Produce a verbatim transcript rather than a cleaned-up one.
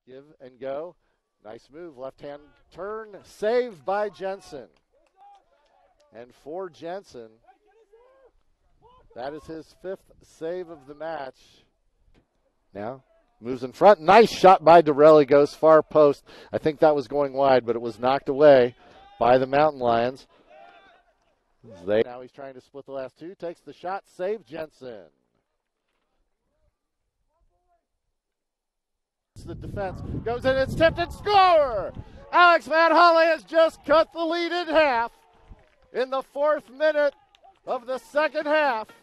Give and go. Nice move. Left-hand turn. Save by Jensen. And for Jensen, that is his fifth save of the match. Now moves in front. Nice shot by Dorelli. Goes far post. I think that was going wide, but it was knocked away by the Mountain Lions. They, now he's trying to split the last two. Takes the shot. Save Jensen. The defense goes in. It's tipped and score. Alex Van Holly has just cut the lead in half in the fourth minute of the second half.